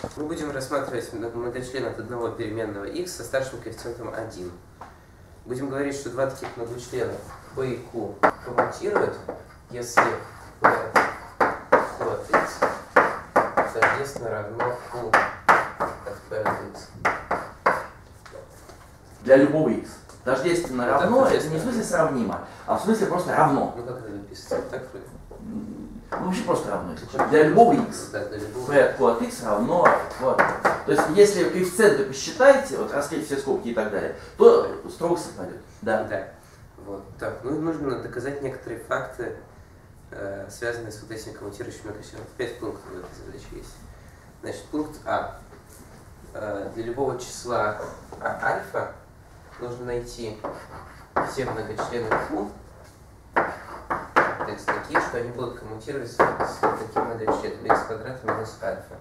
Мы будем рассматривать многочлен от одного переменного x со старшим коэффициентом 1. Будем говорить, что два таких многочлена p и q коммутируют, если p от x тождественно равно q от p от x. Для любого x. Тождественно равно, это не в смысле сравнимо, а в смысле просто равно. Ну как это написано? Так вроде. Ну вообще просто равно. Для любого x. Да, для любого. p от q от x равно q от p. То есть если коэффициенты посчитаете, вот раскрыть все скобки и так далее, то строго совпадет. Да. Да. Вот. Так, ну и нужно доказать некоторые факты, связанные с вот этим коммутирующим многочленом. 5 пунктов в этой задаче есть. Значит, пункт А. Для любого числа альфа нужно найти все многочлены Q, такие, что они будут коммутировать с таким многочленом x квадрат минус альфа.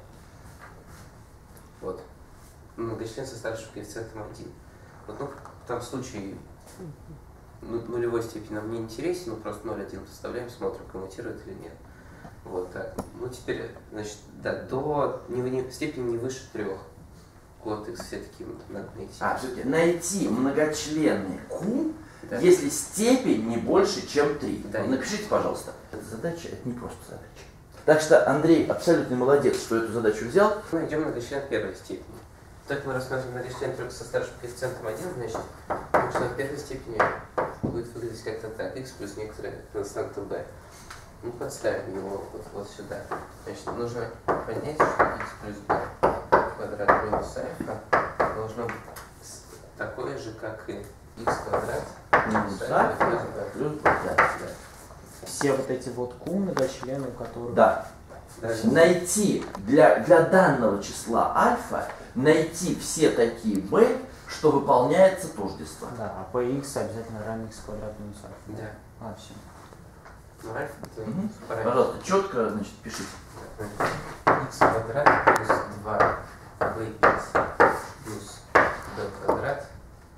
Вот. Многочлен со старшим коэффициентом 1. Вот, ну, там случай нулевой степени нам не интересен, ну просто 0,1 поставляем, смотрим, коммутирует или нет. Вот так. Ну теперь, значит, да, до степени не выше 3. Вот их все такие надо найти. Все-таки найти многочленный Q, да. Если степень не больше, чем 3. Да. Напишите, пожалуйста. Эта задача, это не просто задача. Так что Андрей абсолютно молодец, что эту задачу взял. Мы найдем многочлен первой степени. Так мы рассматриваем многочлен только со старшим коэффициентом 1, значит, многочлен первой степени будет выглядеть как-то так. X плюс некоторая константа b. Ну, подставим его вот сюда. Значит, нужно понять, что x плюс b квадрат минус альфа должно быть такое же, как и x квадрат Минус альфа плюс b. Да. Все вот эти вот q многочлены, у которых... Да. Найти для данного числа альфа, найти все такие b, что выполняется тождество. Да, а px обязательно равен x квадрат минус альфа. Да. Все. Ну, альфа это Пожалуйста, четко, значит, пишите. x квадрат плюс 2 bx плюс b квадрат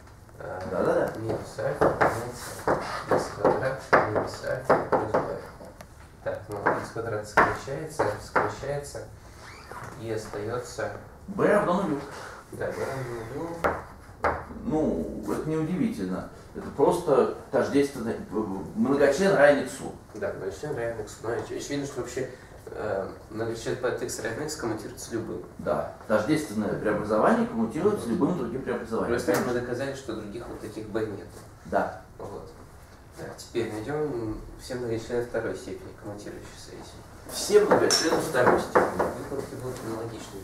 Да. минус альфа равняется x квадрат минус альфа плюс b. Так, ну x квадрат сокращается и остается b равно нулю. да, b равно нулю. Ну, это не удивительно. Это просто тождественно. Многочлен равен x. Да, многочлен равен x. Но очевидно, что вообще многочлен по от x равен x коммутируется с любым. Да. Тождественное преобразование коммутируется с любым другим преобразованием. Просто мы доказали, что других вот таких b нет. Да. Вот. Так, теперь найдем все многочлены второй степени, коммутирующие с этим. Все многочлены второй степени. Выкладки будут аналогичные.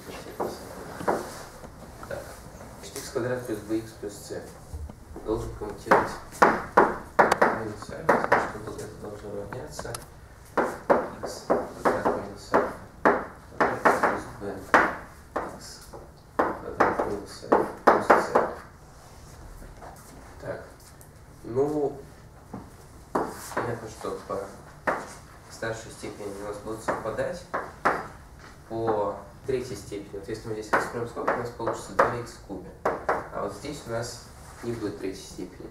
Так. X квадрат плюс bx плюс c должен коммутировать минус альфа, значит, вот это должно равняться x квадрат минус альфа квадрат плюс b x квадрат минус альфа плюс c. Так, ну, понятно, что по старшей степени у нас будут совпадать. По третьей степени, вот если мы здесь раскроем скобки, у нас получится 2х в кубе. А вот здесь у нас не будет третьей степени.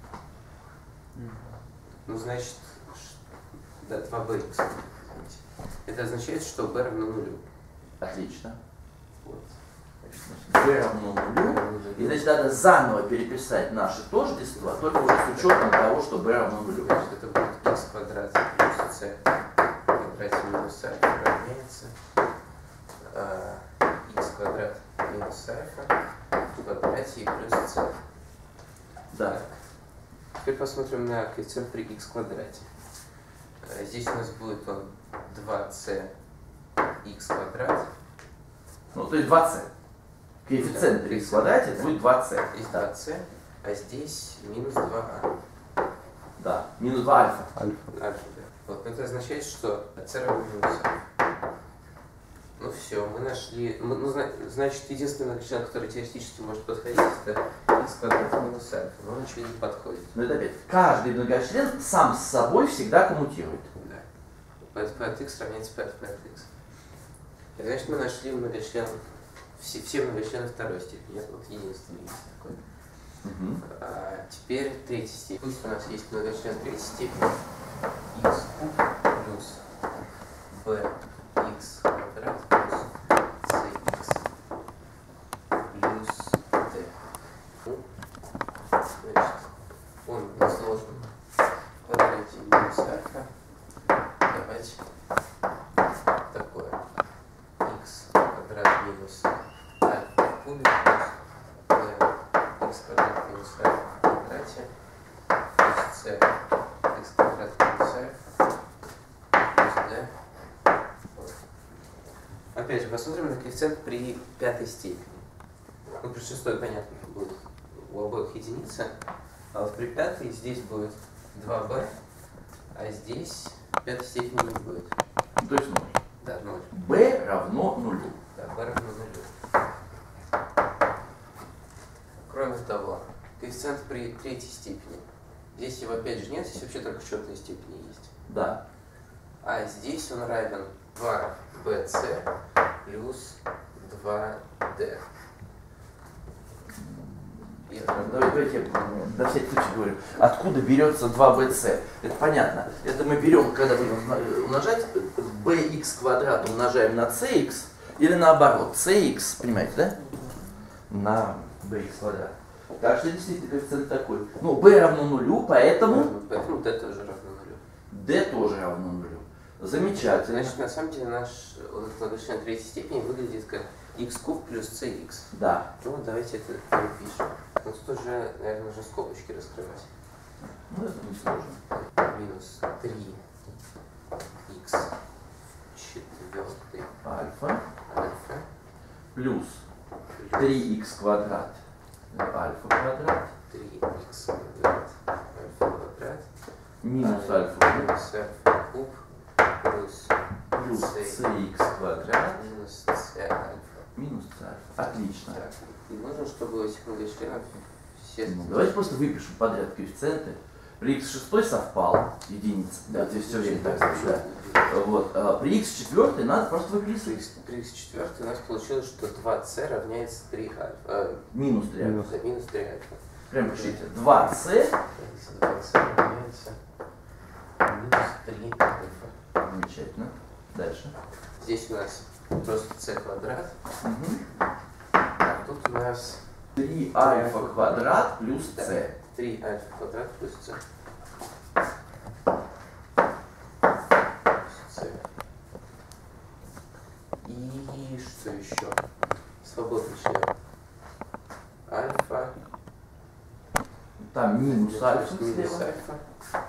Ну, значит, да, 2bx. Это означает, что b равно нулю. Отлично. Вот. Значит, b равно нулю. И значит, надо заново переписать наши тождества, только уже с учетом того, что b равно нулю. Значит, это будет x квадрат плюс c в квадрате минус альфа равняется x квадрат минус альфа в квадрате и плюс c. Да. Теперь посмотрим на коэффициент при x квадрате. Здесь у нас будет он 2c x квадрат. Ну, то есть 2c. Коэффициент при x квадрате будет 2c. Здесь 2c, а здесь минус 2а. Да. Минус 2 альфа. Альфа, да. Вот, это означает, что c равно минус альфа. Ну все, мы нашли. Значит, единственный многочлен, который теоретически может подходить, это x квадрат минус альфа. Но он очевидно подходит. Но это опять. Каждый многочлен сам с собой всегда коммутирует. Да. P от x равняется P от x. И, значит, мы нашли многочлен, все многочлены второй степени. Это вот единственный есть такой. Теперь третья степень. Пусть у нас есть многочлен третьей степени. X куб плюс bx квадрат плюс cx квадрат минус альфа в кубе плюс x квадрат минус альфа в квадрате плюс c x квадрат минус альфа плюс d. Вот. Опять же, посмотрим на коэффициент при пятой степени. Ну, при шестой, понятно, будет у обоих единица. А вот при пятой здесь будет 2b, а здесь пятой степени не будет. То есть 0. Да, 0. b равно 0. Да, b равно 0. Кроме того, коэффициент при третьей степени. Здесь его опять же нет, здесь вообще только четные степени есть. Да. А здесь он равен 2bc плюс 2d. Давайте я на всякий случай говорю. Откуда берется 2bc? Это понятно. Это мы берем, когда будем умножать, bx квадрат умножаем на cx, или наоборот, cx, понимаете, да? На bx квадрат. Так что действительно коэффициент такой. Ну, b равно нулю, поэтому Поэтому d тоже равно 0. d тоже равно нулю. Замечательно. Значит, на самом деле наш вот это многочлен третьей степени выглядит как x куб плюс cx. Да. Ну, давайте это перепишем. Но тут уже, наверное, уже скобочки раскрывать. Ну, это не сложно. Минус 3x четвертый Альфа альфа плюс 3x квадрат альфа квадрат 3x квадрат альфа квадрат минус альфа куб минус альфа куб плюс плюс cx квадрат минус c альфа. минус c альфа. Отлично. Так, и нужно, чтобы у этих многочленов все... Ну, давайте просто выпишем подряд коэффициенты. При x6 совпал, единица. Да, здесь все время так записано. Вот. А при x4 надо просто выписывать. При x4 у нас получилось, что 2c равняется 3 альфа. Минус 3 альфа. Да, минус 3 альфа. Прям пишите. 2c. 2c равняется минус 3 альфа. Замечательно. Дальше. Здесь у нас просто c квадрат. Угу. А тут у нас 3 альфа квадрат плюс c. 3 альфа квадрат плюс c. И что еще? Свободный член. Альфа. Там минус альфа Минус слева. альфа.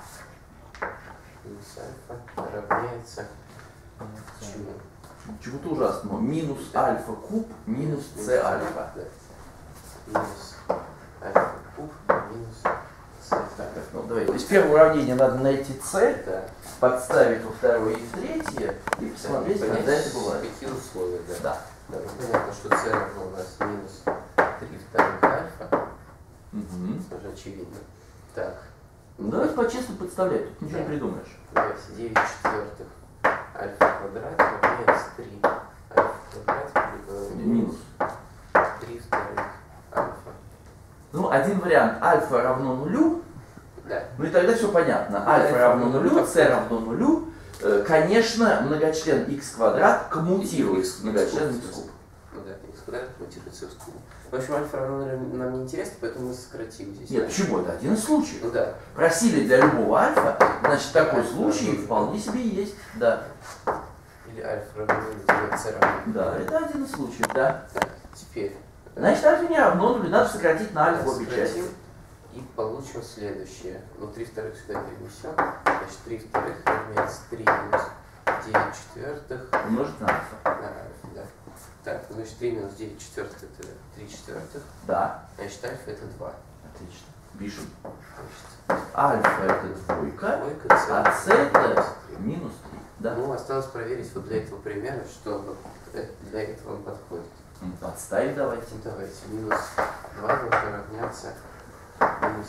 Минус альфа равняется чему? Чего-то ужасного. Минус альфа куб минус c альфа. Да. Минус альфа куб минус c альфа. Ну, давайте. То есть первое уравнение надо найти c, Да. подставить во второе и в третье, и посмотреть, Понять, когда это бывает. какие условия, да. Да. Да, ну, понятно, что c равно у нас минус 3 вторых альфа. Угу. Тоже очевидно. Так. Ну, давайте по-честному подставлять, тут ничего не придумаешь. Давайте 9 четвертых альфа квадрат равняется 3 альфа квадрат Минус. 3 вторых альфа. Ну, один вариант. Альфа равно нулю. Да. Ну и тогда все понятно. Альфа равно нулю, c равно нулю. Конечно, многочлен x квадрат коммутирует с многочленом x куб. Ну да, x квадрат коммутируется с кубом. В общем, альфа равно нулю нам не интересно, поэтому мы сократим здесь. Нет, почему? Это один из случаев. Ну да. Просили для любого альфа, значит такой случай вполне себе есть. Да. Или альфа равно нулю, или c равно нулю. Да, это один из случаев, да. Так, теперь. Значит, альфа не равно нулю, надо сократить на альфа обе части. Сократим и получим следующее. Ну, 3 вторых сюда перенесем. Значит, 3 вторых равняется 3 минус 9 четвертых Умножить на альфа. на альфа, да. Так, значит, 3 минус 9 четвертых это 3 четвертых. Да. Значит, альфа это 2. Отлично. Пишем. Значит, Альфа это двойка, двойка, а c это минус 3. минус 3. Да. Ну, осталось проверить вот для этого примера, что вот для этого он подходит. Подставить давайте. Давайте, минус 2 должно равняться минус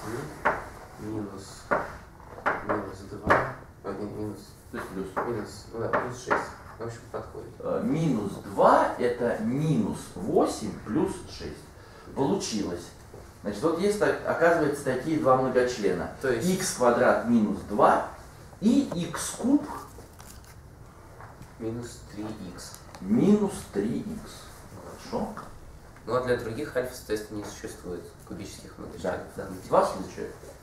8, минус 2, минус, То есть плюс. ну да, плюс 6. В общем, подходит. Минус 2 это минус 8 плюс 6. Получилось. Значит, вот есть, оказывается, такие два многочлена. То есть X квадрат минус 2 и x куб минус 3х. минус 3x. Хорошо? Ну а для других альфа, соответственно, не существует кубических Да, многочленов. да. Два случая.